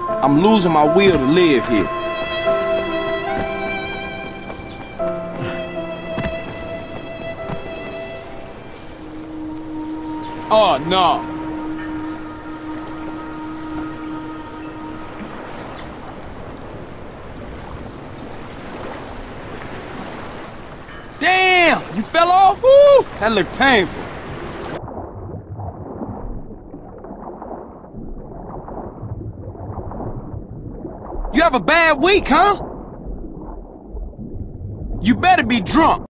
I'm losing my will to live here. Oh, no. Damn! You fell off? Woo! That looked painful. You have a bad week, huh? You better be drunk.